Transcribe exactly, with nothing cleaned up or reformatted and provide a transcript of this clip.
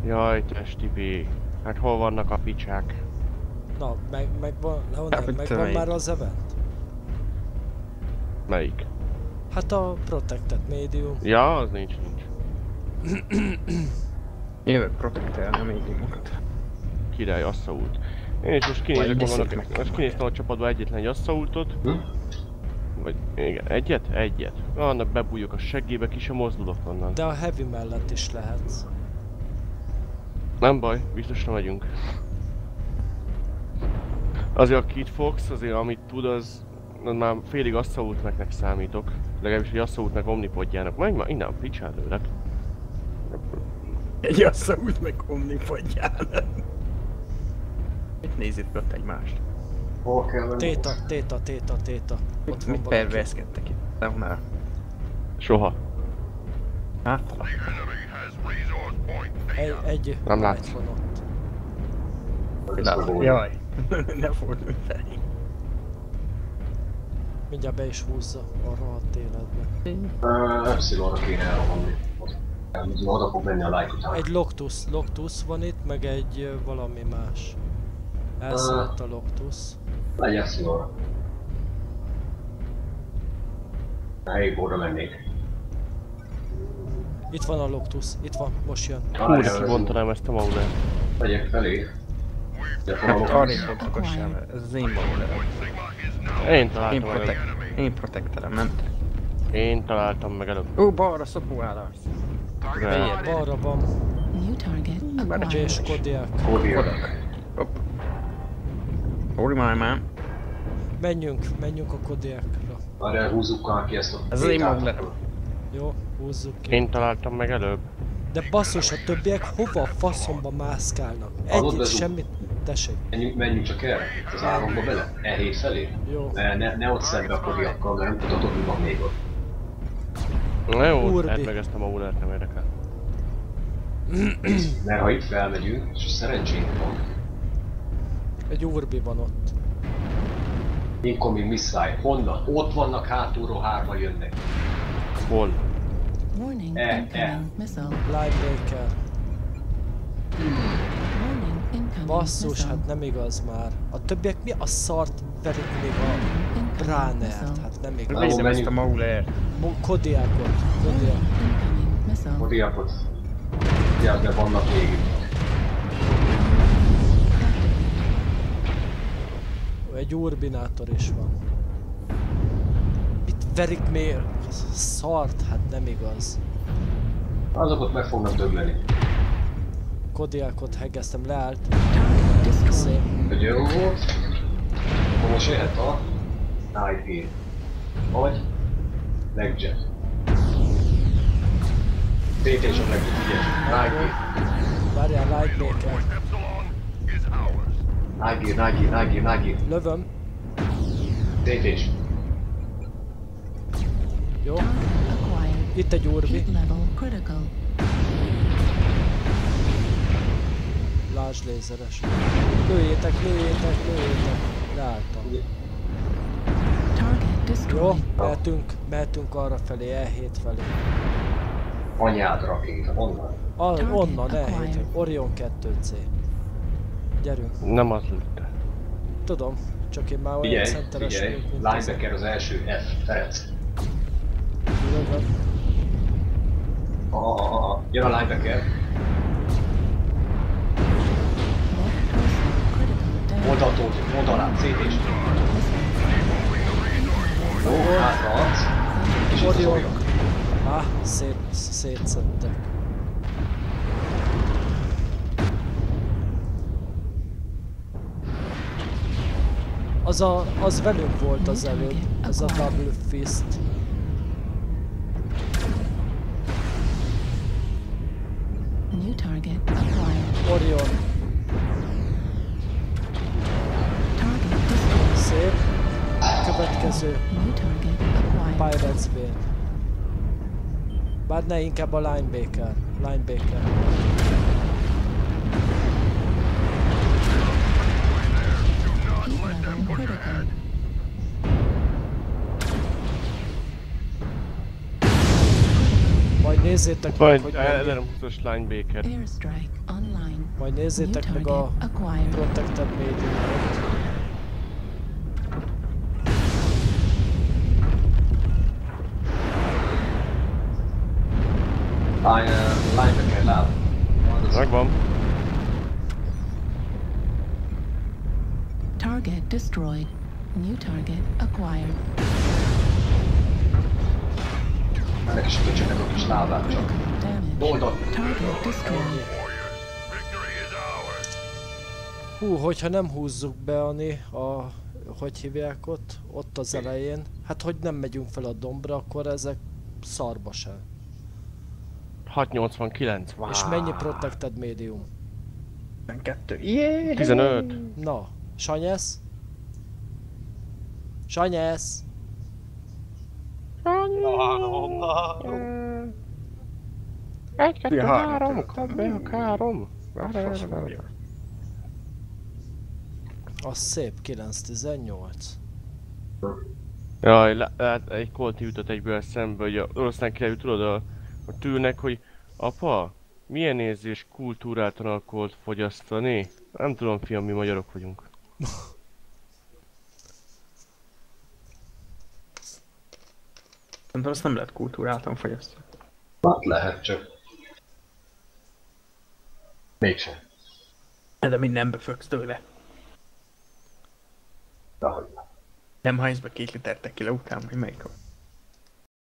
Jaj, testipi. Hát hol vannak a picsák? Na, meg, meg van, honnan, meg van már az event? Melyik? Hát a Protected Medium. Ja, az nincs, nincs. Jövök protektelni a médiumokat. Király Assault. Én is most kinézek magamnak, most kinéztem a csapatba egyetlen egy Assaultot. Hm? Vagy igen, egyet? Egyet. Annak bebújok a seggébe, ki sem mozdulok onnan. De a Heavy mellett is lehetsz. Nem baj, biztosra megyünk. Azért a Kid Fox, azért amit tud, az, az már félig Assault-nek számítok. Legalábbis egy Assault-nek Omnipodjának. Menj már innen, picsál lőlek. Egy Assault meg Omnipodjának. Mit nézít ott egymást? Hol kell menni? Téta, téta, téta, téta. Mit, mit perverszkedtek itt? Nem már. Soha. Hát? Egy, egy nem látsz. van ott. Látom. Jaj. Ne fordulj felé. Mindjárt be is húzza a rohadt életbe. Uh, Epsilonra kéne elrohanni. Oda fog menni a like után. Egy Loctus, Loctus van itt, meg egy uh, valami más. Elszállt a Loctus. Egy Epsilonra. A helyébe oda mennék. Itt van a Loctus, itt van, most jön. Húra kibontanám ezt a Maulert. Megyek felé. Hát arrébb pontokat sem, ez az én Maulerem. Én találtam Én, meg protek előbb. én protekterem, nem te. Én találtam meg előbb. Ó, balra szopó állás. Balra van. És Kodiak. Kodiak. Hopp. Hol már már? Menjünk, menjünk a Kodiakra. Arra húzzuk ki ezt a... Ez az én Maulerem. Jó, húzzuk ki. Én találtam meg előbb. De basszus, a többiek hova a faszomba mászkálnak? Egyet, semmit, tessék. Menjünk, menjünk csak erre, az álomba bele, E hét felé. Jó. Ne, ne, ne ott szembe a Kodiakkal, mert nem tudod, mi van még ott. Na jó, Urbi. hát meg ezt a Maulert nem érdekel. Mert ha itt felmegyünk, és szerencsénk van. Egy Urbi van ott. Incoming missile. Honnan? Ott vannak hátulról, hárman jönnek. Hol? E, E. Linebreaker. Basszus, hát nem igaz már. A többiek mi a szart verik még a Bránert? Hát nem igaz. Nézem ezt a Maulert. Kodiakot. Kodiak. Kodiakot. Ja, de vannak még itt. Egy urbinátor is van. Mit verik még? Szart? Hát nem igaz. Azokat meg fognak dögleni. Kodiakot hegeztem, leállt. Szép. Hogy jó volt. Akkor most jöhet a Night Game. Vagy Legjet. té té és a Legjet, ugye? Night Game. Várjál, Lightbreaker. Night Game, Night Game, Night Game, Night Game. Lövöm. té té-s. Jó. Itt egy urbi. Lásd lézeres. Lőjétek, lőjétek, lőjétek. Leálltam. Jó, mehetünk, mehetünk arra felé, E hét felé. Anyád rakéta, onnan. A, onnan, E hét, Orion kettő cé. Gyerünk. Nem az lőtte. Tudom, csak én már olyan Figyelj, centeres figyelj, vagyok, mint linebacker az első, F, Ferenc. Lövöm. Aha, aha, aha. Jön a linebacker. Oldaltól, oldalán, cé té-s. Jó, hátra adsz. És itt az Orion. Orion. Ah, szét, szétszedtek. Az a, az velünk volt az előbb, ez a Double Fist. Orion. Szép. Következő. Pirates Bane. Bár ne, inkább a Linebacker. Linebacker. Majd nézzétek meg, Vagy hogy mennyi. ezerhúszas Line Baker. Airstrike online. Majd nézzétek New meg a target acquired. Protected Medium-ot. Line, linebacker láb. Megvan. Target destroyed. New target acquired. Ennek is köcsögnek a kis lábát csak. Damage. Oldott. Target destroyed. Hú, hogyha nem húzzuk be, Ani, a... hogy hívják ott? Ott az elején. Hát, hogy nem megyünk fel a dombra, akkor ezek szarba se. hatszáznyolcvankilenc. Wow. És mennyi Protected Medium? tizenkettő. Yeah! tizenöt. Na, Sanyesz? Sanyesz? Egy, kettő, Ja, három, három. kap be a károm. Az szép, kilenc tizennyolc. Jaj, lá- lát, egy kolti jutott egyből szembe, hogy a oroszlán király, tudod, a, a tűnek, hogy apa, milyen érzés kultúráltan alkoholt fogyasztani? Nem tudom, fiam, mi magyarok vagyunk. Szerintem azt nem lehet kultúráltan fogyasztani. Hát lehet csak. Mégsem. De mindenbe föksz tőle. Dehogy. Nem hajsz be két liter tequila után, hogy melyik a...